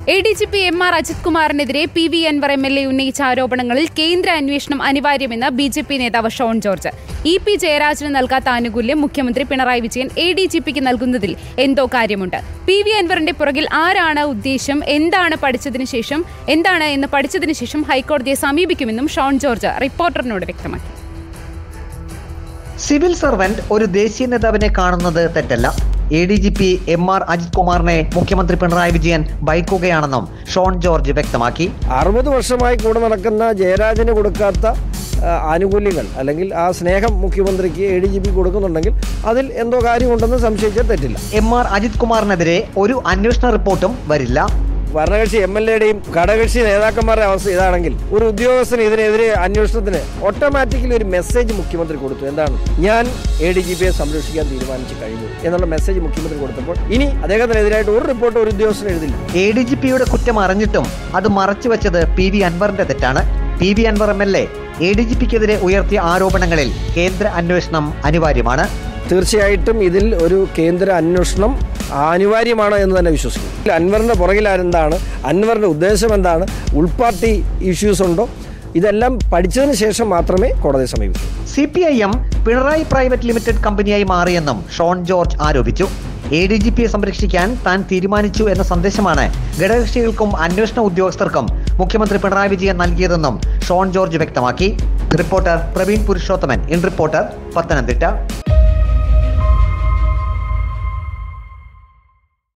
ADGP MR Ajith കുമാറിനെതിരെ PV Anwar MLA ഉന്നയിച്ച ആരോപണങ്ങളിൽ കേന്ദ്ര അന്വേഷണം അനിവാര്യമെന്ന് BJP നേതാവ് ഷോൺ ജോർജ്. EP ജയരാജന് നൽകാത്ത ആനുകൂല്യം മുഖ്യമന്ത്രി പിണറായി വിജയൻ ADGPക്ക് നൽകുന്നതിൽ എന്തോ കാര്യമുണ്ട്. PV അൻവറിന്റെ പുറകിൽ ആരാണ് ഉദ്ദേശം, എന്താണ് എന്ന് പഠിച്ചതിനു ശേഷം ഹൈക്കോടതിയെ സമീപിക്കുമെന്നും ഷോൺ ജോർജ് റിപ്പോർട്ടറിനോട് വ്യക്തമാക്കി. സിവിൽ സർവന്റ് ഒരു ദേശീയ നേതാവിനെ കാണുന്നത് തെറ്റല്ല. ADGP MR അജിത് കുമാറിനെ മുഖ്യമന്ത്രി പിണറായി വിജയൻ ഭയക്കുകയാണെന്നും ഷോൺ ജോർജ് വ്യക്തമാക്കി. 60 വർഷമായി കൂടെ നടക്കുന്ന ജയരാജന് കൊടുക്കാത്ത ആനുകൂല്യങ്ങൾ അല്ലെങ്കിൽ ആ സ്നേഹം മുഖ്യമന്ത്രിക്ക് ADGP കൊടുക്കുന്നുണ്ടെങ്കിൽ അതിൽ എന്തോ കാര്യമുണ്ടെന്ന് സംശയിച്ചാൽ തെറ്റില്ല. MR അജിത് കുമാറിനെതിരെ ഒരു അന്വേഷണ റിപ്പോർട്ടും വരില്ല. ഭരണകക്ഷി MLAയുടെയും ഘടകകക്ഷി നേതാക്കന്മാരുടെ അവസ്ഥ ഇതാണെങ്കിൽ ഒരു ഉദ്യോഗസ്ഥന് ഇതിനെതിരെ അന്വേഷണത്തിന് ഓട്ടോമാറ്റിക്കലി ഒരു മെസ്സേജ് മുഖ്യമന്ത്രി കൊടുത്തു. എന്താണ്? ഞാൻ ADGPയെ സംരക്ഷിക്കാൻ തീരുമാനിച്ചു കഴിഞ്ഞു എന്നുള്ള മെസ്സേജ് മുഖ്യമന്ത്രി കൊടുത്തപ്പോൾ ഇനി അദ്ദേഹത്തിനെതിരായിട്ട് ഒരു റിപ്പോർട്ട് ഒരു ഉദ്യോഗസ്ഥന് എഴുതില്ല. ADGPയുടെ കുറ്റം അറിഞ്ഞിട്ടും അത് മറച്ചുവെച്ചത് PV അൻവറിന്റെ തെറ്റാണ്. PV അൻവർ MLA ADGPക്കെതിരെ ഉയർത്തിയ ആരോപണങ്ങളിൽ കേന്ദ്ര അന്വേഷണം അനിവാര്യമാണ്. തീർച്ചയായിട്ടും ഇതിൽ ഒരു കേന്ദ്ര അന്വേഷണം അനിവാര്യമാണ് എന്ന് തന്നെ വിശ്വസിക്കുന്നു. അൻവറിൻ്റെ പുറകിലാരെന്താണ്, അൻവറിൻ്റെ ഉദ്ദേശം എന്താണ്, ഉൾപാർട്ടി ഇഷ്യൂസ് ഉണ്ടോ, ഇതെല്ലാം പഠിച്ചതിന് ശേഷം മാത്രമേ കോടതിയെ സമീപിക്കൂ. CPIM പിണറായി പ്രൈവറ്റ് ലിമിറ്റഡ് കമ്പനിയായി മാറിയെന്നും ഷോൺ ജോർജ് ആരോപിച്ചു. ADGPയെ സംരക്ഷിക്കാൻ താൻ തീരുമാനിച്ചു എന്ന സന്ദേശമാണ് ഘടകകക്ഷികൾക്കും അന്വേഷണ ഉദ്യോഗസ്ഥർക്കും മുഖ്യമന്ത്രി പിണറായി വിജയൻ നൽകിയതെന്നും ഷോൺ ജോർജ് വ്യക്തമാക്കി. Reporter Praveen Purushothaman, in reporter, Pathanamthitta.